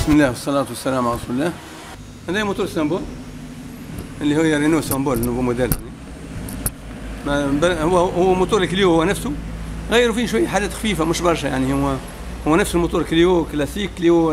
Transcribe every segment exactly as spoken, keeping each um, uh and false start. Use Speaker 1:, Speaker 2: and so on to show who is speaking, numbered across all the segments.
Speaker 1: بسم الله والصلاة والسلام على رسول الله. هذا موتور اسطنبول اللي هو رينو اسطنبول نوفو موديل. هو هو موتور كليو هو نفسه، غيروا فيه شوية حاجات خفيفة مش برشا، يعني هو هو نفس الموتور كليو كلاسيك، كليو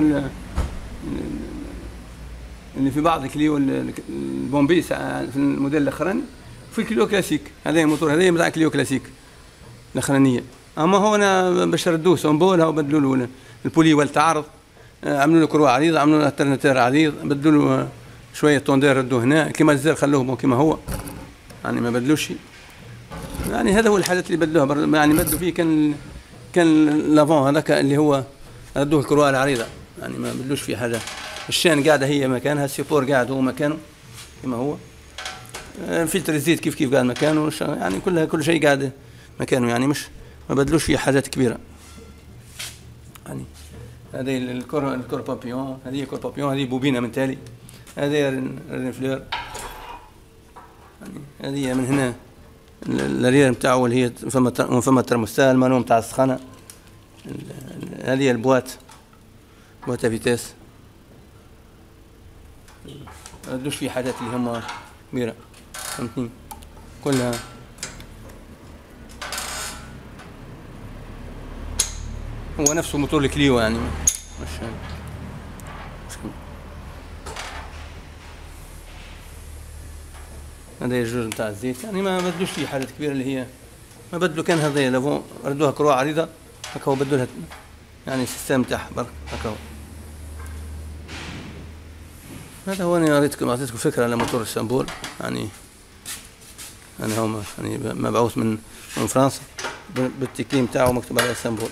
Speaker 1: اللي في بعض كليو البومبي في الموديل الاخراني، في كليو كلاسيك. هذا الموتور هذا نتاع كليو كلاسيك الاخرانية. اما هو انا باش ردوه اسطنبول هاو بدلوا له البولي والتعارض، عملوا له كروع عريض، عملوا له الترناتير عريض، بدلوا له شويه طوندير ردوه هنا كيما الزر خلوه كيما هو، يعني ما بدلوش. يعني هذا هو الحاجات اللي بدلوها، يعني بدلوا فيه كان كان لافون هذاك اللي هو ردوه الكروع العريضه، يعني ما بدلوش فيه حاجه. الشان قاعده هي مكانها، السيبور قاعد هو مكانه كيما هو، فلتر الزيت كيف كيف قاعد مكانه، يعني كلها كل شيء قاعد مكانه، يعني مش ما بدلوش فيه حاجات كبيره. يعني هذه الكور الكور بابيون، هذه كور بابيون، هذه بوبينه من تالي، هذه رينفلور، يعني هذه من هنا الرير نتاعو اللي هي فما فما الترموستات المانو نتاع السخانه. هذه البوات بوات فيتاس، ما بدلوش فيه حاجات اللي هما كبيره، فهمتني، كلها هو نفسه موتور الكليو، يعني مش مش هذا الجوج نتاع الزيت، يعني ما بدلوش فيه حاجات كبيره اللي هي ما بدلوا. كان هذا لافون ردوها كروع عريضه هكا، هو بدلوا لها يعني السيستم تاعها برك هكا. هذا هو انا ريتكم اعطيتكم فكره على موتور اسطنبول، يعني انا هو يعني مبعوث من من فرنسا بالتكليم تاعه مكتوب على اسطنبول.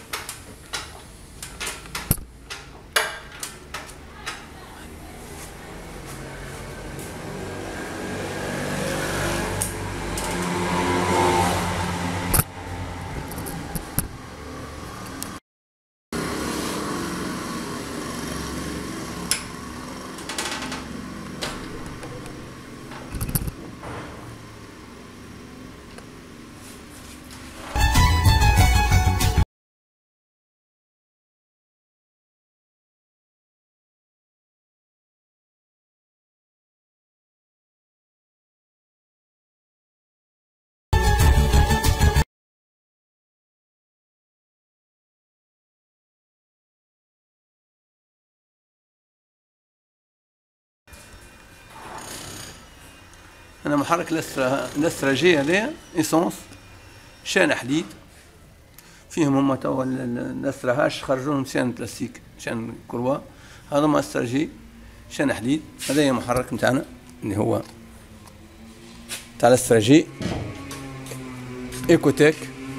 Speaker 1: أنا محرك الاسترا جي هذايا إيسونس، شان حديد فيهم هما توا الاسترا هاش خرجوهم شان بلاستيك، شان كروا، هذا استرا جي شان حديد. هذايا محرك نتاعنا اللي هو تاع الاسترا جي إيكوتيك،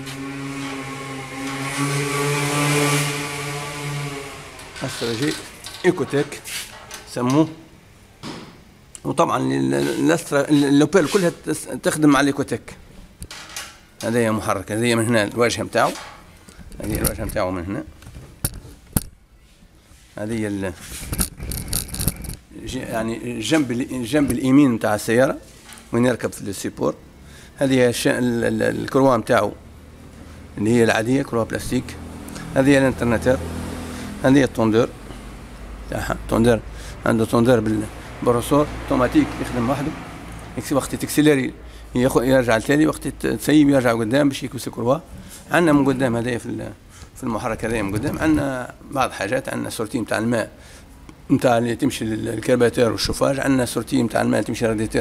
Speaker 1: استرا جي إيكوتيك سموه. وطبعا الاسترا اللوبيل كلها تخدم مع الايكوتيك. هذايا محرك، هذايا من هنا الواجهه نتاعو، هذه الواجهه نتاعو من هنا، هذه ال يعني الجنب الجنب اليمين نتاع السياره وين يركب في السيبور. هذه الكروه نتاعو اللي هي العاديه، كروه بلاستيك. هذه الانترناتير، هذه الطوندور تاعها، طوندور عنده طوندور بال بروسور اوتوماتيك يخدم وحده، وقت تكسيليري يرجع لتالي، وقت تسيب يرجع قدام باش يكوس كروه. عندنا من قدام هذايا في في المحرك هذايا من قدام عندنا بعض حاجات، عندنا سورتي نتاع الماء نتاع اللي تمشي للكرباتير والشوفاج، عندنا سورتي نتاع الماء تمشي للراديتير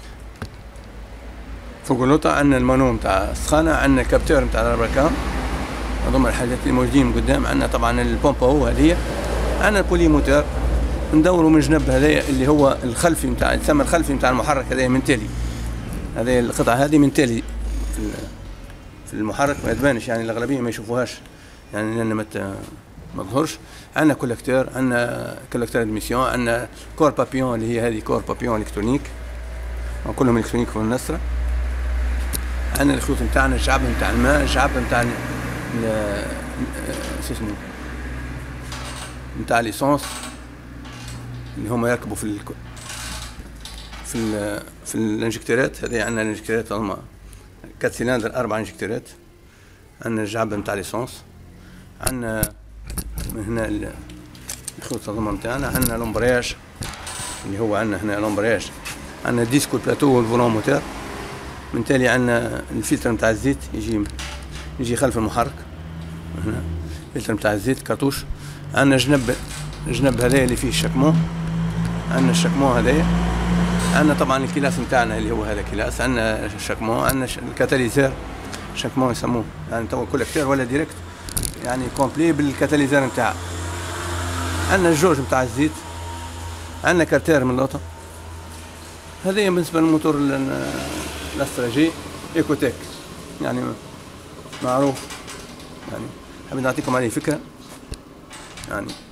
Speaker 1: فوق اللوطه، عندنا المانو نتاع السخانه، عندنا كابتور نتاع الربركام. هذوما الحاجات اللي موجودين من قدام. عندنا طبعا البومبا هو هذيا، عندنا البولي موتور ندوروا من جنب هذايا اللي هو الخلفي نتاع يسمى الخلفي نتاع المحرك، هذايا من تالي، هذه القطعه هذه من تالي في المحرك، ما تبانش يعني الاغلبيه ما يشوفوهاش يعني لان ما ما تظهرش. عندنا كولكتور، عندنا كولكتور دميسيون، عندنا كور بابيون اللي هي هذه كور بابيون الكترونيك، كلهم الكترونيك في النسره. عندنا الخيوط نتاعنا، الشعب نتاع الماء، الشعب نتاع شو اسمه نتاع ليسونس اللي هما يركبوا في ال في ال في الانجكتورات. هذه عندنا الانجكتورات هما كات سيلندر اربع انجكتورات. عندنا الجعبه نتاع ليسونس، عندنا من هنا الخطوط النظام نتاعنا عندنا لومبرياج اللي هو عندنا هنا لومبرياج، عندنا ديسكو البلاتو والفولون موتور، من تالي عندنا الفلتر نتاع الزيت يجي يجي خلف المحرك هنا، الفلتر نتاع الزيت كارتوش. عندنا جنب جنب هذايا اللي فيه الشكمون، عندنا الشكمون هذايا، عندنا طبعا الكلاس نتاعنا اللي هو هذا كلاس، عندنا الشكمون، عندنا الكاتاليزر شكمون يسموه يعني تو كولكتور ولا ديريكت يعني كومبلي بالكاتاليزر نتاعه. عندنا الجوج نتاع الزيت، عندنا كارتير من لوطا. هذه بالنسبه للموتور الاستراتيجي ايكوتيك يعني معروف، يعني حبيت نعطيكم عليه فكره يعني.